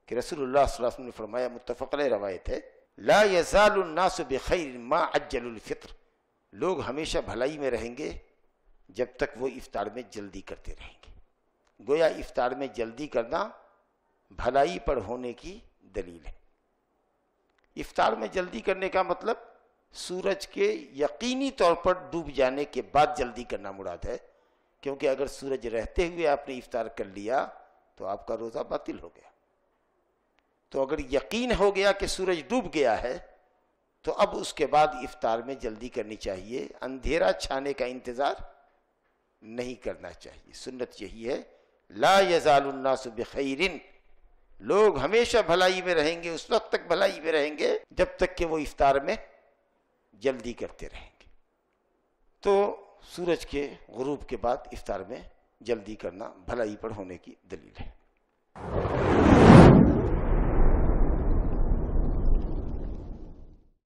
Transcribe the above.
کہ رسول اللہ صلی اللہ علیہ وسلم نے فرمایا، متفق علیہ روایت ہے، لا یزال الناس بخیر ما عجل الفطر، لوگ ہمیشہ بھلائی میں رہیں گے جب تک وہ افطار میں جلدی کرتے رہیں گے۔ گویا افطار میں جلدی کرنا بھلائی پر ہونے کی دلیل ہے۔ افطار میں جلدی کرنے کا مطلب سورج کے یقینی طور پر ڈوب جانے کے بعد جلدی کرنا مراد ہے، کیونکہ اگر سورج رہتے ہوئے آپ نے افطار کر لیا تو آپ کا روزہ باطل ہو گیا۔ تو اگر یقین ہو گیا کہ سورج ڈوب گیا ہے تو اب اس کے بعد افطار میں جلدی کرنی چاہیے، اندھیرا چھانے کا انتظار نہیں کرنا چاہیے۔ سنت یہی ہے، لا یزال الناس بخیر، لوگ ہمیشہ بھلائی میں رہیں گے، اس وقت تک بھلائی میں رہیں گے جب تک کہ وہ افطار میں جلدی کرتے رہیں گے۔ تو سورج کے غروب کے بعد افطار میں جلدی کرنا بھلائی پر ہونے کی دلیل ہے۔